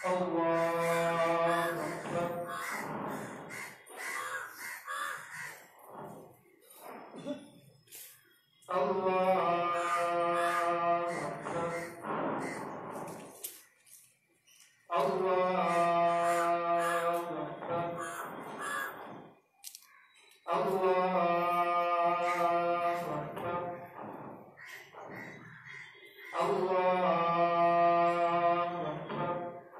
الله أكبر. الله أكبر. الله أكبر. الله أكبر. الله أكبر.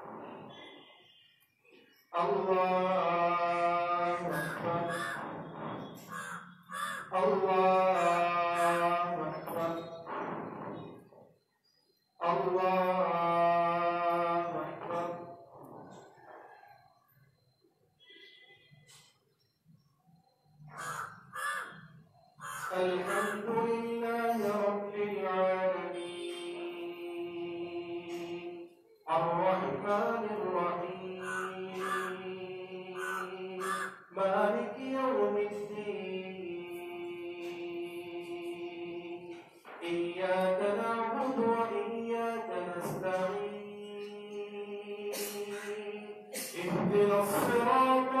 الله أكبر. الله أكبر. الله أكبر. الحمد لله رب العالمين الرحمن الرحيم مالك يوم الدين إياك نعبد وإياك نستعين اهدنا الصراط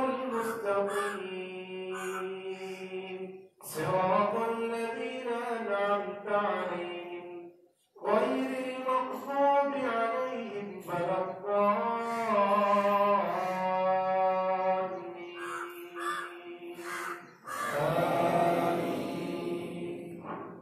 المستقيم صراط الذين أنعمت عليهم غير المغضوب عليهم ولا الضالين آمين.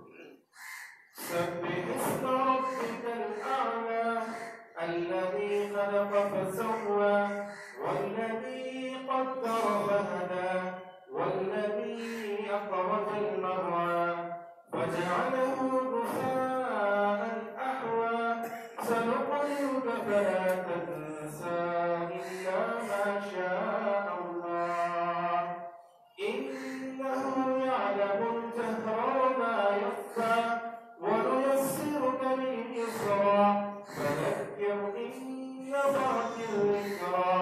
سبح اسم ربك الأعلى الذي خلق فسوى والذي قدر فهدى والذي أخرج المرعى فجعله غثاء أحوى سنقرئك فلا تنسى إلا ما شاء الله إنه يعلم الجهر وما يخفى ونيسرك لليسرى فذكر إن نفعت الذكرى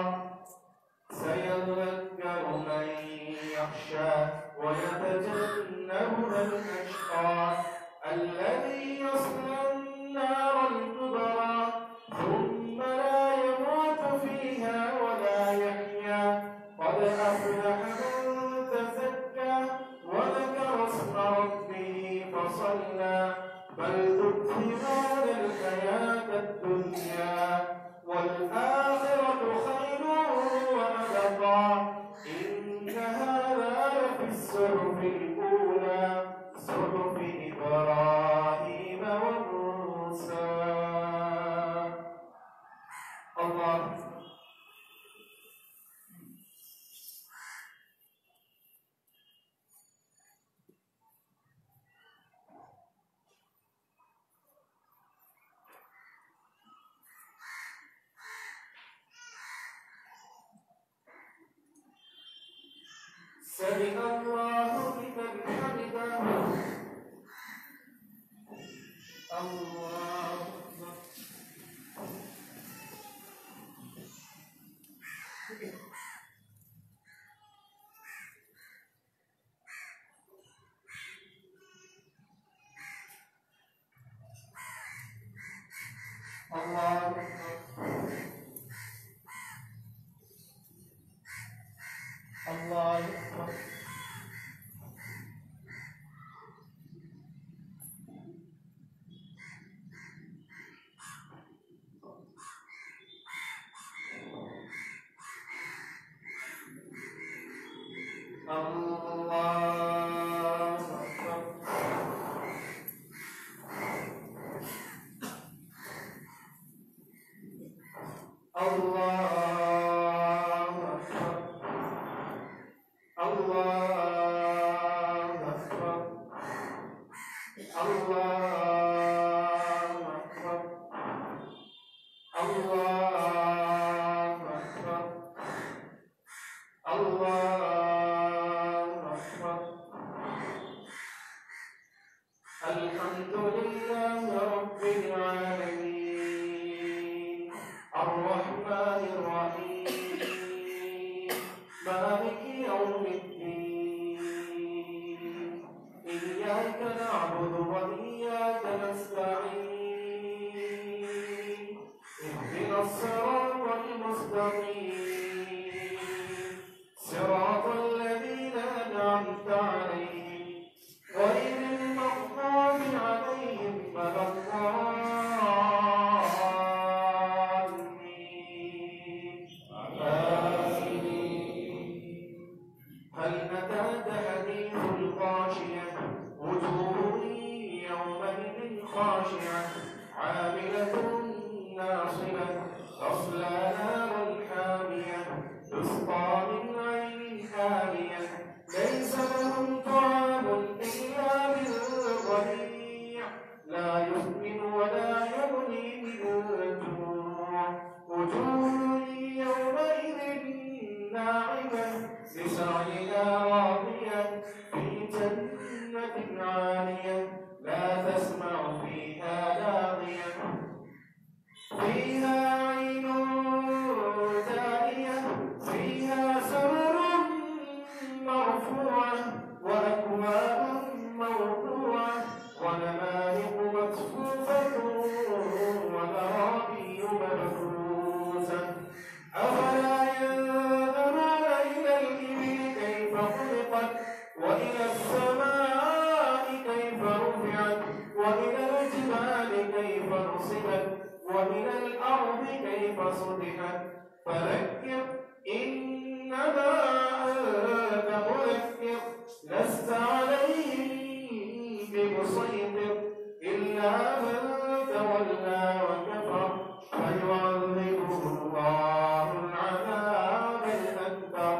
سيذكر من يخشى ويتجنبها الأشقى الذي يصلى النار الكبرى ثم لا يموت فيها ولا يحيا قد أفلح من تزكى وذكر اسم ربه فصلى بل تؤثرون الحياة الدنيا والآخرة خير وأبقى إن هذا لفي الصحف الأولى صحف إبراهيم وموسى. الله سمع الله لمن حمده. الله أكبر. الله أكبر. الله أكبر. الحمد لله رب العالمين الرحمن خاشعة عاملة ناصبة تصلى نارا حامية تسقى من عين آنية ليس لهم طعام إلا من ضريع لا يسمن ولا يغني من جوع وجوه يومئذ ناعمة لسعيها راضية في جنة عالية لا تسمع فيها لاغية فيها عين جارية فيها سرر مرفوعة وأكواب موضوعة ونمارق مصفوفة وزرابي مبثوثة أفلا ينظرون إلى الإبل كيف خلقت وإلى السماء كيف رفعت وإلى الجبال كيف نصبت وإلى الأرض كيف سطحت فذكر إنما أنت مذكر لست عليهم بمسيطر إلا من تولى وكفر فيعذبه الله العذاب الأكبر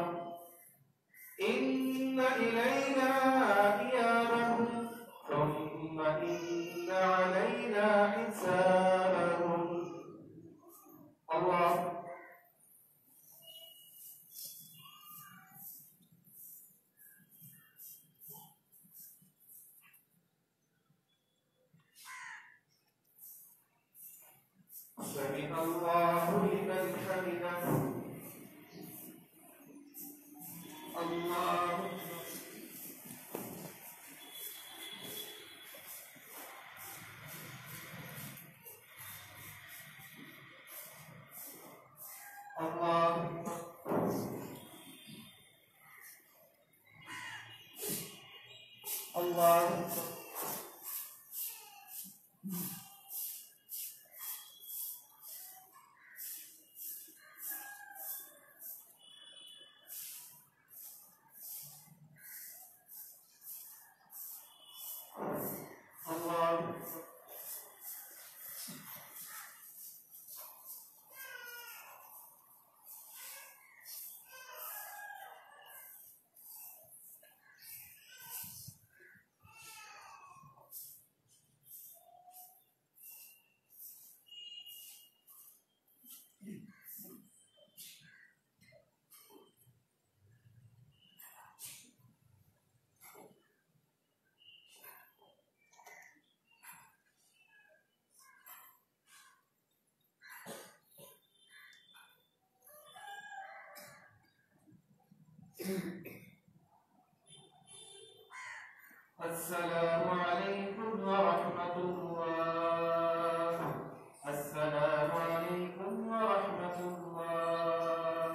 إن إلينا إيابهم ثم إن علينا حسابهم. الله سمع الله لمن حمده الله الله الله السلام عليكم ورحمة الله. السلام عليكم ورحمة الله.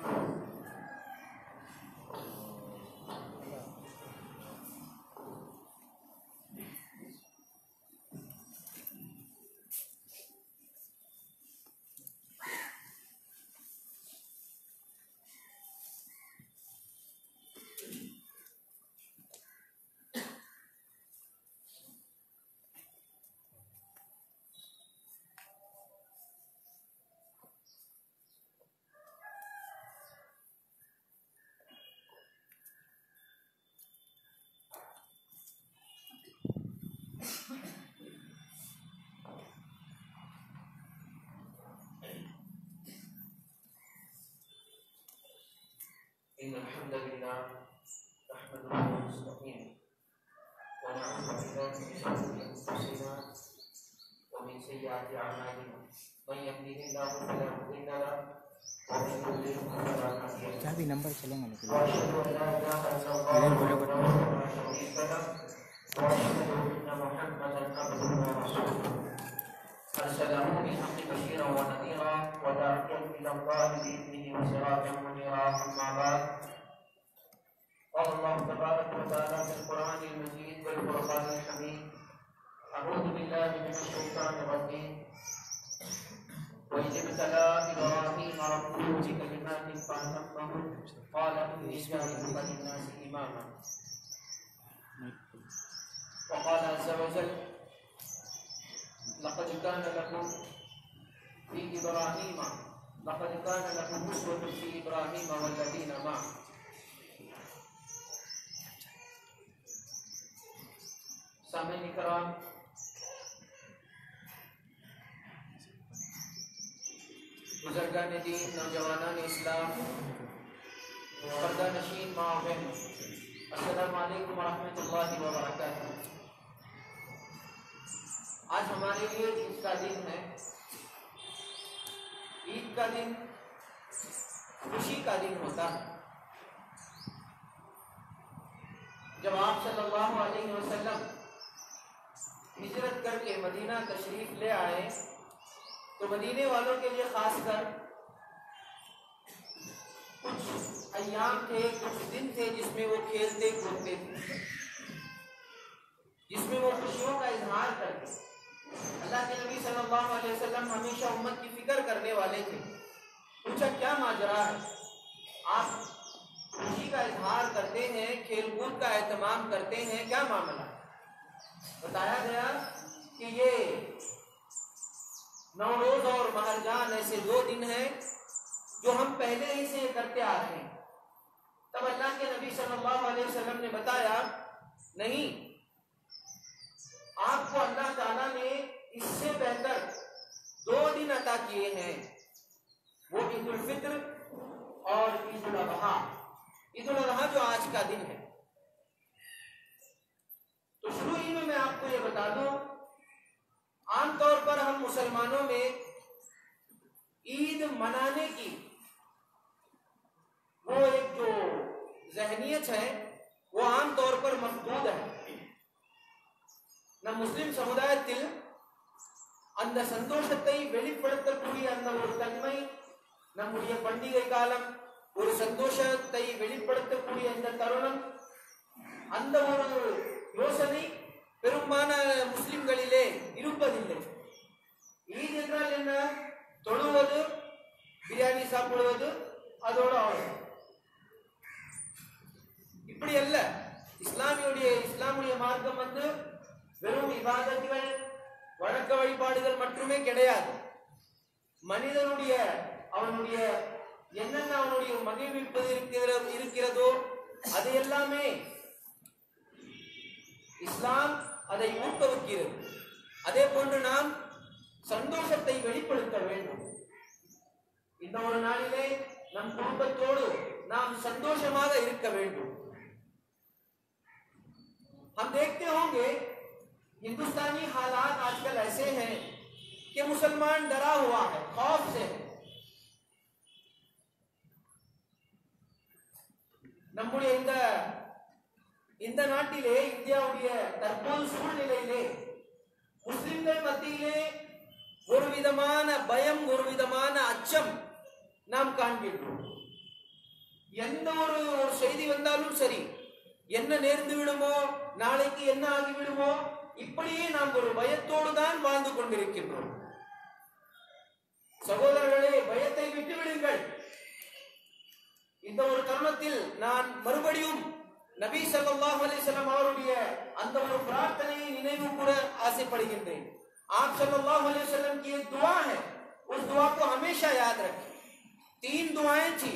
إن الحمد لله نحمده ونستعينه ونعوذ بالله من شرور أنفسنا ومن سيئات أعمالنا من يهده الله فلا مضل له ومن يضلل فلا هادي له وأشهد أن لا إله إلا الله وحده لا شريك له وأشهد أن محمدا عبده ورسوله أرسله بالحق بشيرا ونذيرا وداعيا إلى الله بإذنه وسراجا منيرا أما بعد قال الله تبارك وتعالى في القرآن المجيد والفرقان الحميد أعوذ بالله من الشيطان الرجيم وإذ ابتلى إبراهيم ربه بكلمات فأتمهن قال إني جاعلك للناس إماما وقال عز وجل لقد लक़द कान लकुम फी इब्राहीम लक़द कान लकुम उस्वतुन फी इब्राहीम वल्लज़ीना मअहु। सामईन किराम, बुजुर्गान दीन, नौजवानान इस्लाम, पर्दा नशीन माँ बहन, अस्सलामु अलैकुम वरहमतुल्लाहि वबरकातुहू। आज हमारे लिए ईद का दिन है। ईद का दिन खुशी का दिन होता है। जब आप सल्लल्लाहु अलैहि वसल्लम हिजरत करके मदीना तशरीफ ले आए तो मदीने वालों के लिए खासकर कुछ अय्याम थे, कुछ दिन थे जिसमें वो खेलते कूदते थे, जिसमें वो खुशियों का इजहार करते। अल्लाह के नबी सल्लल्लाहु अलैहि वसल्लम हमेशा उम्मत की फिक्र करने वाले थे। पूछा क्या माजरा है, आप खुशी का इजहार करते हैं, खेल कूद का एहतमाम करते हैं, क्या मामला? बताया गया कि ये नौरोज और महरजान ऐसे दो दिन हैं जो हम पहले ही से करते आ रहे हैं। तब अल्लाह के नबी सल्लल्लाहु अलैहि वसल्लम ने बताया, नहीं, आपको अल्लाह ताला ने इससे बेहतर दो दिन अता किए हैं, वो ईद उल फित्र और ईद उल अज़हा। ईद उल अज़हा जो आज का दिन है। तो शुरू ही में मैं आपको ये बता दूं, आमतौर पर हम मुसलमानों में ईद मनाने की वो एक जो ज़हनियत है वो आमतौर पर महदूद है। ನಮ್ಮ ಮುಸ್ಲಿಂ ಸಮುದಾಯத்தில் அந்த சந்தோஷத்தை வெளிப்படுத்தக்கூடிய அந்த ஒரு தன்மை, நம்முடைய பண்டிகை காலம், ஒரு சந்தோஷத்தை வெளிப்படுத்தக்கூடிய இந்த தருணம், அந்த ஒரு யோசனை பெரும்பாலான முஸ்லிம்களிலே இருப்பதில்லை. ஈத் என்றால் என்ன? தொழுவது, பிரியாணி சாப்பிடுவது, அதோட அவ்வளவு. இப்படி அல்ல. இஸ்லாமுடைய மார்க்கம் வெறும் இபாதத்துகள், வணக்க வழிபாடுகள் மட்டுமே கிடையாது. மனிதனுடைய அவனுடைய என்னென்ன அவனுடைய மகிழ்விப்பது இருக்கிறதோ அது எல்லாமே இஸ்லாம் அதை ஊக்குவிக்கிறது. அதே போன்று நாம் சந்தோஷத்தை வெளிப்படுத்த வேண்டும். இந்த ஒரு நாளிலே நம் குடும்பத்தோடு நாம் संतोषமாக இருக்க வேண்டும். हम देखते होंगे हिंदुस्तानी हालात आजकल ऐसे हैं कि मुसलमान डरा हुआ है, खौफ से है. நம்முடைய இந்த நாட்டிலே, இந்தியாவுடைய தற்போது சூழ்நிலையிலே முஸ்லிம்கள் மத்தியிலே ஒரு விதமான பயம், ஒரு விதமான அச்சம் நாம் காண்கின்றோம். எந்த ஒரு செய்தி வந்தாலும் சரி, என்ன நேர்ந்து விடுமோ, நாளைக்கு என்ன ஆகிவிடுமோ, இப்படியே நாம் ஒரு பயத்தோடு தான் வாழ்ந்து கொண்டிருக்கின்றோம். சகோதரர்களே, பயத்தை விட்டுவிடுங்கள். இந்த ஒரு தருணத்தில் நான் மறுபடியும் நபி ஸல்லல்லாஹு அலைஹி வஸல்லம் அவருடைய அந்த ஒரு பிரார்த்தனையை நினைவு கூற ஆசைப்படுகின்றேன். आप सल्लल्लाहु अलैहि वसल्लम की एक दुआ है, उस दुआ को हमेशा याद रखें. 3 दुआएं थी,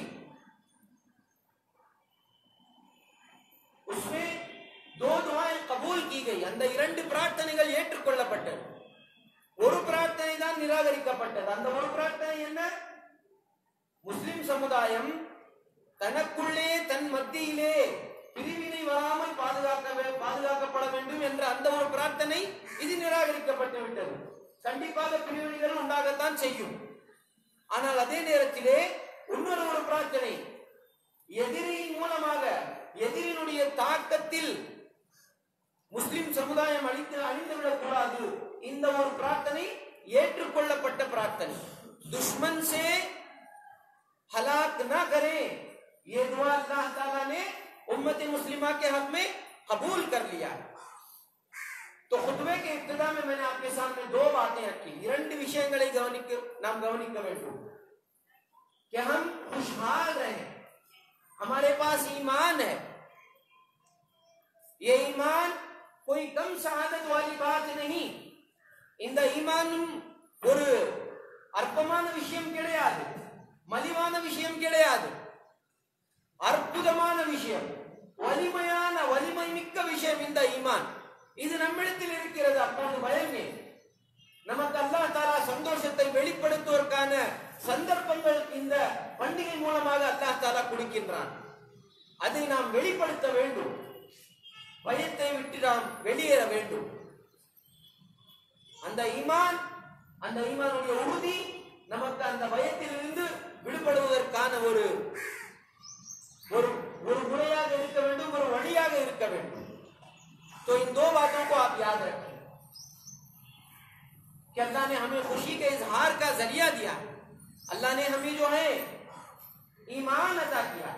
उसमें 2 दुआएं कबूल की गई. அந்த 2 பிரார்த்தனைகள் ஏற்றுக்கொள்ளப்பட்டது. ஒரு பிரார்த்தனை தான் நிராகரிக்கப்பட்டது. அந்த ஒரு பிரார்த்தனை என்ன? முஸ்லிம் சமுதாயம் தனக்குள்ளே தன் மத்தியிலே பிரிவினை வராமல் பாதுகாக்கப்பட வேண்டும் என்ற அந்த ஒரு பிரார்த்தனை இது நிராகரிக்கப்பட்டு விட்டது. கண்டிப்பாக பிரிவினைகள் உண்டாகத்தான் செய்யும். ஆனால் அதே நேரத்திலே இன்னொரு ஒரு பிரார்த்தனை, எதிரியின் மூலமாக, எதிரினுடைய தாக்கத்தில் முஸ்லிம் சமுதாயம் அழிந்துவிடக் கூடாது. இந்த ஒரு பிரார்த்தனை ஏற்றுக்கொள்ளப்பட்ட பிரார்த்தனை. दुश्मन से हलाक ना करें, ये दुआ अल्लाह ताला ने उम्मत मुस्लिमा के हक में कबूल कर लिया. तो खुतबे के इब्तिदा में मैंने आपके सामने 2 बातें रखी. 2 விஷயங்களை நாம் கவனிக்க வேண்டும் कि हम खुशहाल रहें. हमारे पास ईमान है. ये ईमान कोई कम शहादत वाली बात नहीं. இந்த ஈமானும் ஒரு அற்பமான விஷயம் கிடையாது, மலிவான விஷயம் கிடையாது, அற்புதமான விஷயம், வலிமையான வலிமை மிக்க விஷயம் இந்த ஈமான். இது நம்மிடத்தில் இருக்கிறது. அப்போது பயமே நமக்கு அல்லாஹ் தஆலா சந்தோஷத்தை வெளிப்படுத்துவதற்கான சந்தர்ப்பங்கள் இந்த பண்டிகை மூலமாக அல்லாஹ் தஆலா கொடுக்கின்றான். அதை நாம் வெளிப்படுத்த வேண்டும், பயத்தை விட்டு நாம் வெளியேற வேண்டும். அந்த ஈமானுடைய உறுதி நமக்கு அந்த பயத்திலிருந்து விடுபடுவதற்கான ஒரு முறையாக இருக்க வேண்டும், ஒரு வழியாக இருக்க வேண்டும். तो इन दो बातों को आप याद रखें कि अल्लाह ने हमें खुशी के इजहार का जरिया दिया, अल्लाह ने हमें जो है ईमान अता किया,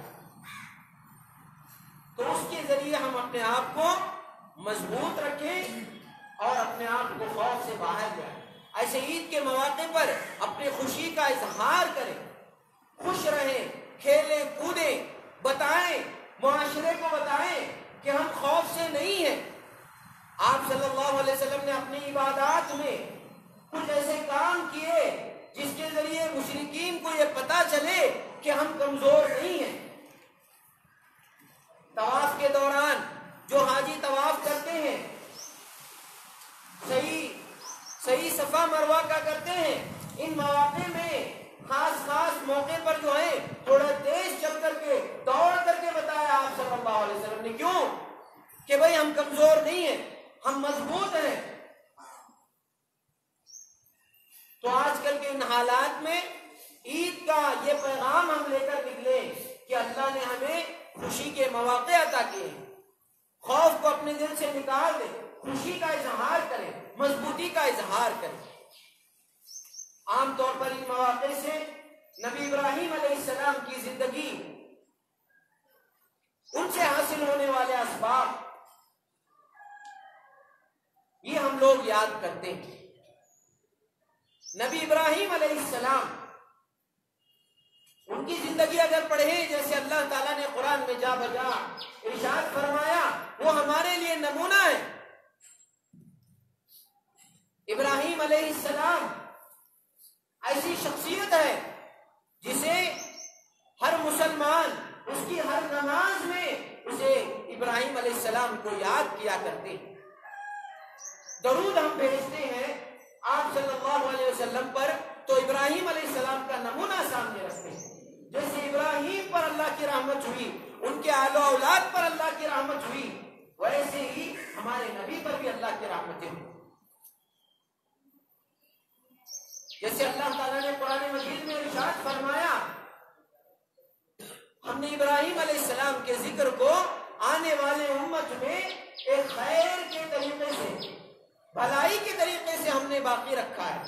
तो उसके जरिए हम अपने आप को मजबूत रखें और अपने आप को खौफ से बाहर जाए. ऐसे ईद के मौके पर अपनी खुशी का इजहार करें, खुश रहें, खेलें कूदें, बताएं, मुआशरे को बताएं कि हम खौफ से नहीं हैं. आप सल्लल्लाहु अलैहि वसल्लम ने अपनी इबादत में कुछ ऐसे काम किए जिसके जरिए मुशरिकीन को यह पता चले कि हम कमजोर नहीं हैं. तवाफ के दौरान जो हाजी तवाफ करते हैं, सही सफा मरवा का करते हैं, इन मौके में खास मौके पर जो है थोड़ा तेज चल करके दौड़ करके बताया आप सल्लल्लाहु अलैहि वसल्लम ने. क्यों? कि भाई हम कमजोर नहीं हैं, हम मजबूत हैं. तो आजकल के इन हालात में ईद का ये पैगाम हम लेकर निकले कि अल्लाह ने हमें खुशी के मौके अता किए. खौफ को अपने दिल से निकाल दे, खुशी का इजहार करें, मजबूती का इजहार करें. आमतौर पर इन मौके से नबी इब्राहिम अलैहिस्सलाम की जिंदगी, उनसे हासिल होने वाले असबाब, ये हम लोग याद करते हैं. नबी इब्राहिम अलैहिस्सलाम, उनकी जिंदगी अगर पढ़े, जैसे अल्लाह ताला ने कुरान में जा बजा इरशाद फरमाया, वो हमारे लिए नमूना है. इब्राहिम अलैहिस्सलाम ऐसी शख्सियत है जिसे हर मुसलमान उसकी हर नमाज में उसे इब्राहिम अलैहिस्सलाम को याद किया करते हैं. दरूद हम भेजते हैं आप सल्लल्लाहु अलैहि वसल्लम पर, तो इब्राहिम अलैहिस्सलाम का नमूना सामने रखते हैं. जैसे इब्राहिम पर अल्लाह की रहमत हुई, उनके आलो औलाद पर अल्लाह की रहमत हुई, वैसे ही हमारे नबी पर भी अल्लाह की रहमतें हुई. जैसे अल्लाह ताला ने कुरान मजीद में इरशाद फरमाया, हमने इब्राहिम अलैहिस्सलाम के जिक्र को आने वाले उम्मत में एक खैर के तरीके से, भलाई के तरीके से हमने बाकी रखा है.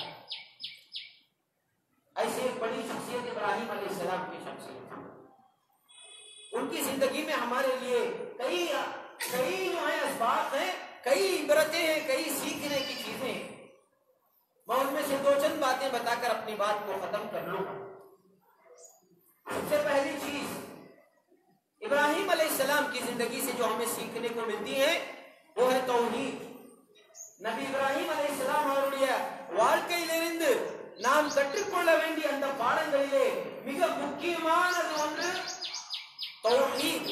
ऐसे एक बड़ी शख्सियत इब्राहिम अलैहिस्सलाम की शख्सियत, उनकी जिंदगी में हमारे लिए कई जो है असबाब हैं, कई इबरतें हैं, कई सीखने की चीजें हैं. मैं उनमें से दो चंद बातें बताकर अपनी बात को खत्म कर लूंगा. सबसे पहली चीज, इब्राहिम अलैहिस्सलाम की जिंदगी से जो हमें सीखने को मिलती है वो है तौहीद. நபி இப்ராஹிம் அலைஹிஸ்ஸலாம் அவருடைய வாழ்க்கையிலிருந்து நாம் கற்றுக்கொள்ள வேண்டிய அந்த பாடங்களிலே மிக முக்கியமானது ஒன்று தௌஹீத்,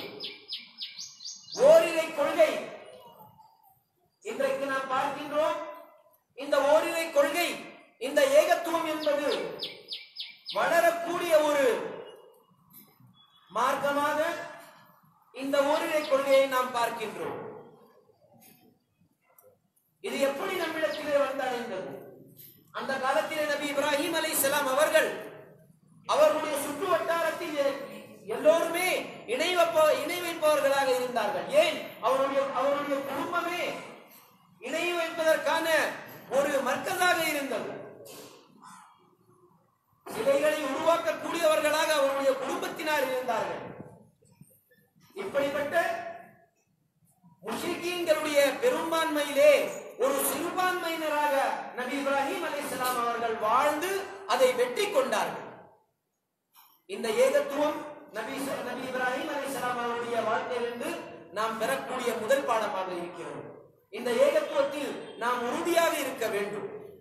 ஓரிரை கொள்கை. இன்றைக்கு நாம் பார்க்கின்றோம், இந்த ஓரிரை கொள்கை, இந்த ஏகத்துவம் என்பது வளரக்கூடிய ஒரு மார்க்கமாக இந்த ஓரிரை கொள்கையை நாம் பார்க்கின்றோம். இது எப்படி நம்மிடத்திலே வந்தடைந்தது? அந்த காலத்திலே நபி இப்ராஹிம் அலைஹிஸ்ஸலாம் அவர்கள் அவர்களுடைய சுற்று வட்டாரத்தில் எல்லோருமே இணை வைப்பவர்களாக இருந்தார்கள். ஏன்? அவருடைய குடும்பமே இணை வைப்பதற்கான ஒரு மர்க்கஸாக இருந்தது. சிலைகளை உருவாக்கக்கூடியவர்களாக அவருடைய குடும்பத்தினர் இருந்தார்கள். இப்படிப்பட்ட முஷ்ரிக்கீன்களுடைய பெரும்பான்மையிலே ஒரு சிறுபான்மையினராக நபி இப்ராஹிம் அலைஹிஸ்ஸலாம் அவர்கள் வாழ்ந்து அதை வெற்றி கொண்டார்கள். இந்த ஏகத்துவம் நபி இப்ராஹிம் அலைஹிஸ்ஸலாம் அவருடைய வாழ்க்கையிலிருந்து நாம் பெறக்கூடிய முதல் பாடமாக இருக்கிறது. இந்த ஏகத்துவத்தில் நாம் உறுதியாக இருக்க வேண்டும்.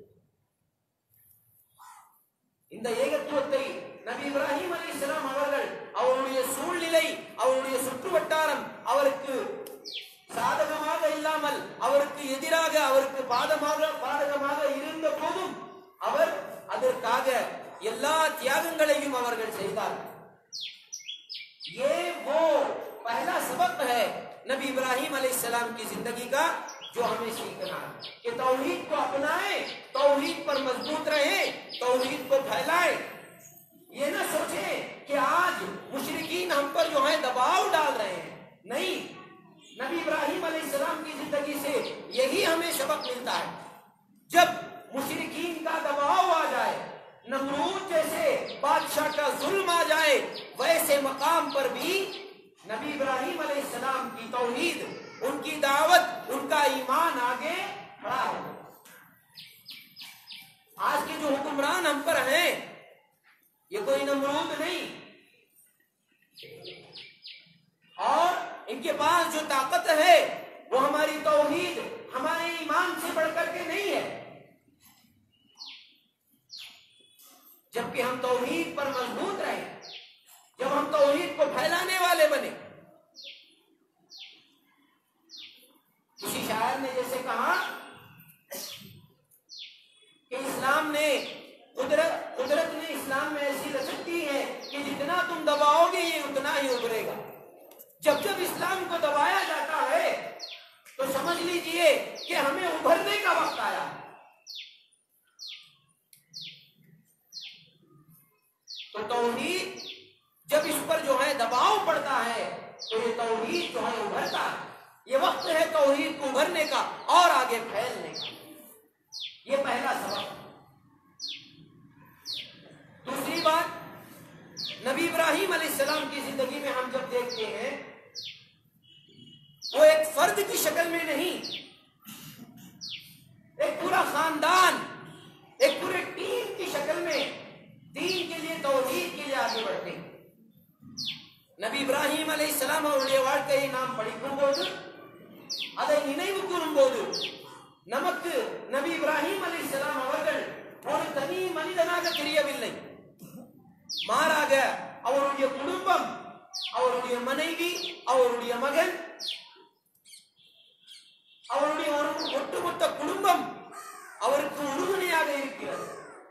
இந்த ஏகத்துவத்தை நபி இப்ராஹிம் அலைஹிஸ்ஸலாம் அவர்கள் அவருடைய சூழ்நிலை, அவருடைய சுற்றுவட்டாரம் அவருக்கு சாதகமாக இல்லாமல், அவருக்கு எதிராக, அவருக்கு பாதகமாக இருந்த போதும் அவர் அதற்காக எல்லா தியாகங்களையும் அவர்கள் செய்தார்கள். ये वो पहला सबक है नबी इब्राहिम अलैहिस्सलाम की जिंदगी का जो हमें सीखना है कि तौहीद को अपनाएं, तौहीद पर मजबूत रहें, तौहीद को फैलाएं। ये ना सोचें कि आज मुशरिकीन हम पर जो है दबाव डाल रहे हैं, नहीं, नबी इब्राहिम अलैहिस्सलाम की जिंदगी से यही हमें सबक मिलता है। जब मुशरिकीन का दबाव आ जाए, नमरूद जैसे बादशाह का जुल्म आ जाए, वैसे मकाम पर भी नबी इब्राहिम अलैहिस्सलाम की तौहीद, उनकी दावत, उनका ईमान आगे खड़ा हो। आज के जो हुक्मरान हम पर हैं, ये कोई नमरूद नहीं, और इनके पास जो ताकत है वो हमारी तौहीद, हमारे ईमान से बढ़कर के नहीं है। जबकि हम तौहीद पर मजबूत रहे, जब हम तौहीद को फैलाने वाले बने। किसी शायर ने जैसे कहा कि इस्लाम ने कुदरत ने इस्लाम में ऐसी रसद दी है कि जितना तुम दबाओगे ये उतना ही उभरेगा। जब जब इस्लाम को दबाया जाता है तो समझ लीजिए कि हमें उभरने का वक्त आया। तो तौहीद जब इस पर जो है दबाव पड़ता है तो ये तौहीद जो है उभरता है। ये वक्त है तौहीद को उभरने का और आगे फैलने का। ये पहला सबक। दूसरी बात, नबी इब्राहिम अलैहिस्सलाम की जिंदगी में हम जब देखते हैं, वो एक फर्द की शक्ल में नहीं, एक पूरा खानदान, एक पूरे टीम की शक्ल में दीन के लिए, तौहीद के लिए आगे बढ़ते हैं। நபி இப்ராஹிம் அலைஹிஸ்ஸலாம் அவருடைய வாழ்க்கையை நாம் படிக்கும்போது, அதை நினைவு கூறும்போது, நமக்கு நபி இப்ராஹிம் அலைஹிஸ்ஸலாம் அவர்கள் ஒரு தனி மனிதனாக தெரியவில்லை. மாறாக அவருடைய குடும்பம், அவருடைய மனைவி, அவருடைய மகன், அவருடைய ஒரு ஒட்டுமொத்த குடும்பம் அவருக்கு உறுதுணையாக இருக்கிறது.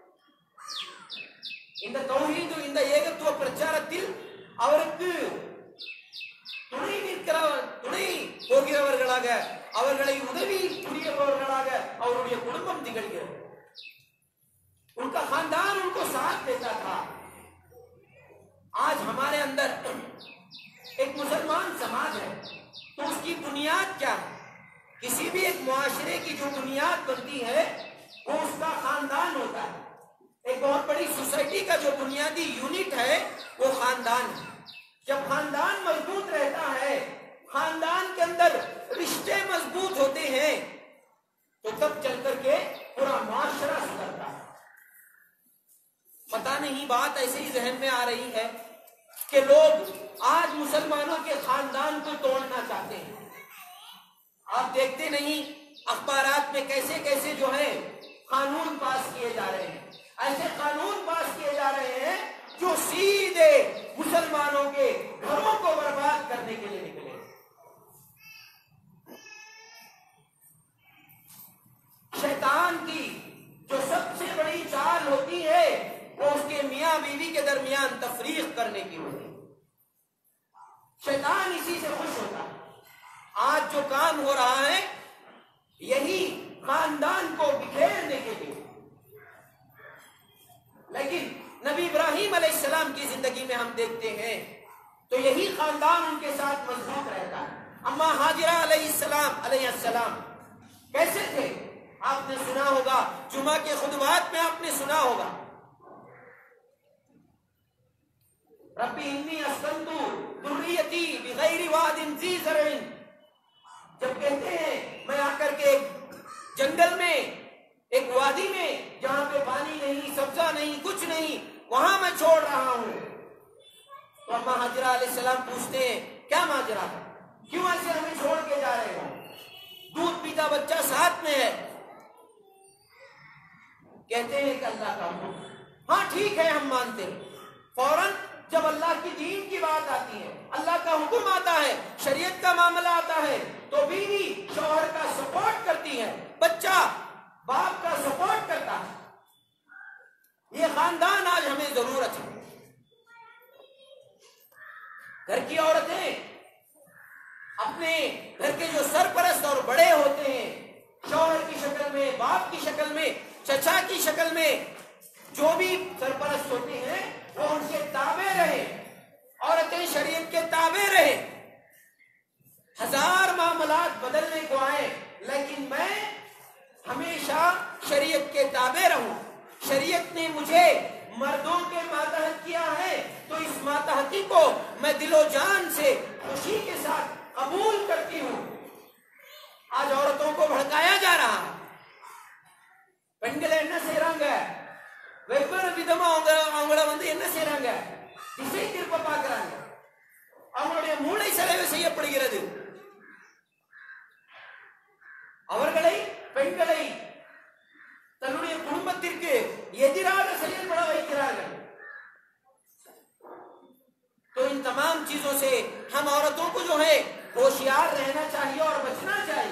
இந்த தௌஹீது, இந்த ஏகத்துவ பிரச்சாரத்தில் அவருக்கு துணை போகிறவர்களாக, அவர்களை உதவி புரியவர்களாக அவருடைய குடும்பம் திகழ்கிறது. उनका खानदान उनको साथ देता था। आज हमारे अंदर एक मुसलमान समाज है, तो उसकी बुनियाद क्या है? किसी भी एक मुआशरे की जो बुनियाद बनती है वो उसका खानदान होता है। एक बहुत बड़ी सोसाइटी का जो बुनियादी यूनिट है वो खानदान है। जब खानदान मजबूत रहता है, खानदान के अंदर रिश्ते मजबूत होते हैं, तो तब चल करके पूरा माशरा सुधरता है। पता नहीं बात ऐसे ही जहन में आ रही है कि लोग आज मुसलमानों के खानदान को तोड़ना चाहते हैं। आप देखते नहीं अखबारात में कैसे कैसे जो है कानून पास किए जा रहे हैं। ऐसे कानून पास किए जा रहे हैं जो सीधे मुसलमानों के घरों को बर्बाद करने के लिए निकले। शैतान की जो सबसे बड़ी चाल होती है वो उसके मियां बीवी के दरमियान तफरीक करने की होती है। शैतान इसी से खुश होता है। आज जो काम हो रहा है यही खानदान को बिखेरने के लिए। लेकिन नबी इब्राहिम अलैहिस्सलाम की जिंदगी में हम देखते हैं तो यही खानदान उनके साथ मजबूत रहता है। अम्मा हाजिरा अलैहिस्सलाम कैसे थे? आपने सुना होगा, जुमा के खुतबात में आपने सुना होगा, रब्बी इन्नी अस्कंतु दुर्रियती बिगैरि वादिन ज़ी ज़रइन। जब कहते हैं मैं आकर के एक जंगल में, एक वादी में जहां पे पानी नहीं, सब्जा नहीं, कुछ नहीं, वहां मैं छोड़ रहा हूं। तो अम्मा हाजिरा अलैहिस्सलाम पूछते हैं क्या माजरा है, क्यों ऐसे हमें छोड़ के जा रहे हो? दूध पीता बच्चा साथ में है। कहते हैं कि अल्लाह का हुक्म, ہاں ٹھیک ہے ہم مانتے ہیں، فوراً جب اللہ کی دین کی بات آتی ہے، اللہ کا حکم آتا ہے، شریعت کا معاملہ آتا ہے، تو بیوی شوہر کا سپورٹ کرتی ہے، بچہ باپ کا سپورٹ کرتا ہے۔ یہ خاندان آج ہمیں ضرورت ہے۔ گھر کی عورتیں اپنے گھر کے جو سرپرست اور بڑے ہوتے ہیں، شوہر کی شکل میں، باپ کی شکل میں، چچا کی شکل میں، جو بھی سرپرست ہوتے ہیں وہ ان کے تابع رہے، عورتیں شریعت کے تابع رہے۔ ہزار معاملات بدلنے کو آئے لیکن میں ہمیشہ شریعت کے تابع رہوں۔ شریعت نے مجھے مردوں کے ماتحت کیا ہے تو اس ماتحتی کو میں دل و جان سے خوشی کے ساتھ قبول کرتی ہوں۔ آج عورتوں کو بھڑکایا جا رہا ہے، பெண்களை என்ன செய்றாங்க, வெவ்வேறு விதமா அவங்கள என்ன செய்றாங்க, திசை திருப்ப பார்க்கறாங்க, அவங்களுடைய மூளை செலவு செய்யப்படுகிறது, அவர்களை பெண்களை தன்னுடைய குடும்பத்திற்கு எதிராக செயல்பட வைக்கிறார்கள்। तो इन तमाम चीजों से हम औरतों को जो है होशियार रहना चाहिए और बचना चाहिए।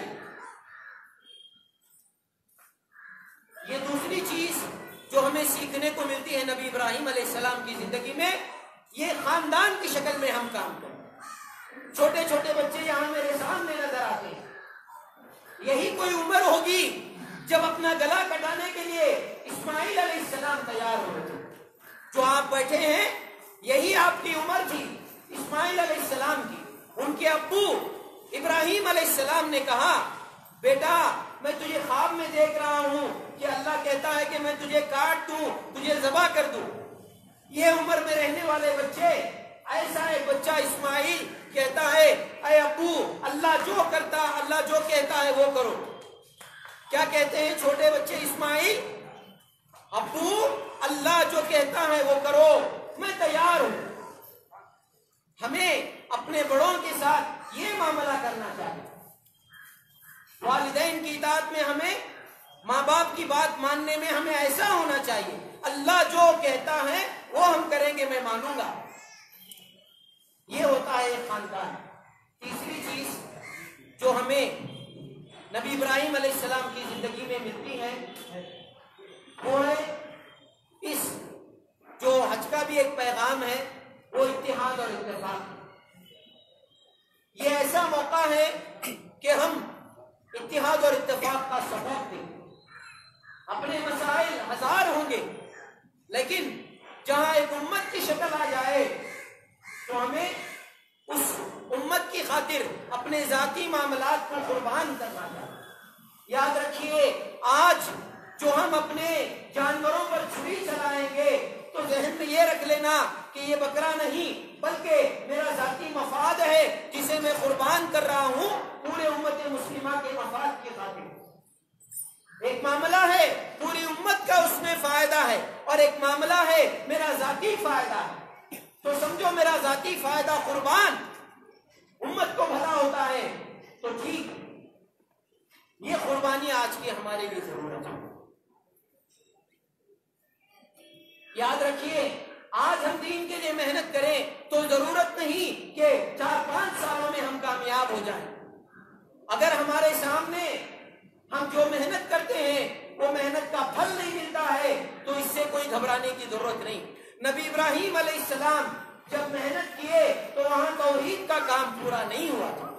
ये दूसरी चीज जो हमें सीखने को मिलती है नबी इब्राहिम अलैहिस्सलाम की जिंदगी में, ये खानदान की शक्ल में हम काम करें। छोटे छोटे बच्चे यहाँ मेरे सामने नजर आते हैं, यही कोई उम्र होगी जब अपना गला कटाने के लिए इस्माइल अलैहिस्सलाम तैयार हो रहे थे। जो आप बैठे हैं यही आपकी उम्र थी इस्माइल अलैहिस्सलाम की। उनके अब्बू इब्राहिम अलैहिस्सलाम ने कहा, बेटा मैं तुझे ख्वाब में देख रहा हूं कि अल्लाह कहता है कि मैं तुझे काट दूं, तुझे ज़बह कर दूं। ये उम्र में रहने वाले बच्चे, ऐसा एक बच्चा इस्माइल कहता है, अरे अब्बू अल्लाह जो करता, अल्लाह जो कहता है वो करो। क्या कहते हैं छोटे बच्चे इस्माइल? अब्बू अल्लाह जो कहता है वो करो, मैं तैयार हूं। हमें अपने बड़ों के साथ ये मामला करना चाहिए। वालिदैन की इताअत में हमें, माँ बाप की बात मानने में हमें ऐसा होना चाहिए, अल्लाह जो कहता है वो हम करेंगे, मैं मानूंगा। ये होता है एक खानदान। तीसरी चीज जो हमें नबी इब्राहिम अलैहिस्सलाम की जिंदगी में मिलती है वो है, इस जो हज का भी एक पैगाम है वो इत्तिहाद और इत्तेफाक। ये ऐसा मौका है कि हम इत्तिहाद और इत्तेफाक का सबूत दें। अपने मसाइल हजार होंगे लेकिन जहां एक उम्मत की शक्ल आ जाए तो हमें उस उम्मत की खातिर अपने जाती मामलात को कुर्बान करना चाहिए। याद रखिए, आज जो हम अपने जानवरों पर छुरी चलाएंगे तो ज़हन में ये रख लेना कि ये बकरा नहीं बल्कि मेरा जाती मफाद है जिसे मैं कुर्बान कर रहा हूं पूरे उम्मत मुस्लिमा के मफाद की खातिर। एक मामला है पूरी उम्मत का उसमें फायदा है और एक मामला है मेरा जाती फायदा है। तो समझो मेरा जाती फायदा कुर्बान, उम्मत को भला होता है तो ठीक। ये कुर्बानी आज की हमारे लिए जरूरत है। याद रखिए, आज हम दीन के लिए मेहनत करें तो जरूरत नहीं कि 4-5 सालों में हम कामयाब हो जाएं। अगर हमारे सामने हम जो मेहनत करते हैं वो मेहनत का फल नहीं मिलता है तो इससे कोई घबराने की जरूरत नहीं। नबी इब्राहिम अलैहिस्सलाम जब मेहनत किए तो वहां तौहीद का काम पूरा नहीं हुआ था।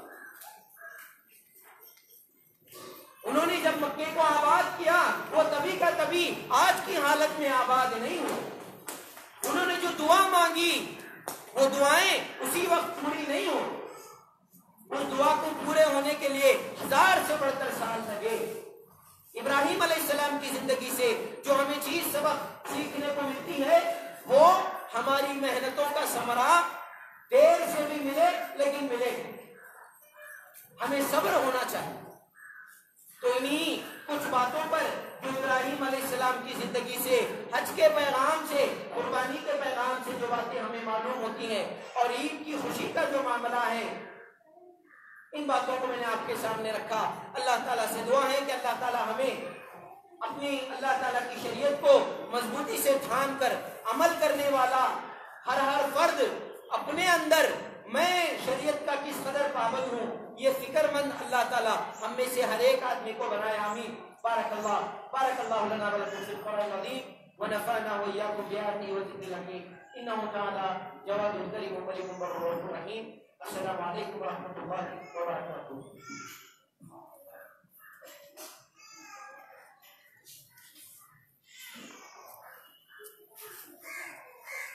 उन्होंने जब मक्के को आबाद किया वो तभी का तभी आज की हालत में आबाद नहीं हुआ। उन्होंने जो दुआ मांगी वो दुआएं उसी वक्त पूरी नहीं हो। उस दुआ को पूरे होने के लिए 1000 से बढ़कर साल लगे। इब्राहिम अलैहिस्सलाम की जिंदगी से जो हमें चीज सबक सीखने को मिलती है वो हमारी मेहनतों का समरा देर से भी मिले लेकिन मिले। हमें सब्र होना चाहिए। तो इन्हीं कुछ बातों पर जो इब्राहिम अलैहिस्सलाम की जिंदगी से, हज के पैगाम से, कुर्बानी के पैगाम से जो बातें हमें मालूम होती हैं और ईद की खुशी का जो मामला है, इन बातों को मैंने आपके सामने रखा। अल्लाह ताला से दुआ है कि अल्लाह ताला हमें अपनी अल्लाह ताला की शरीयत को मजबूती से ٹھان کر عمل کرنے والا ہر فرد اپنے اندر میں شریعت کا کس قدر پابند ہوں یہ فکر مند اللہ تعالی ہم میں سے ہر ایک آدمی کو بنائے. آمین. بارک اللہ لنا ولکم فی القرآن العظیم ونفعنا وإياكم بآياته وذكر الحكيم إنه تعالى جواد كريم ملك بر رحيم. السلام عليكم ورحمة الله وبركاته.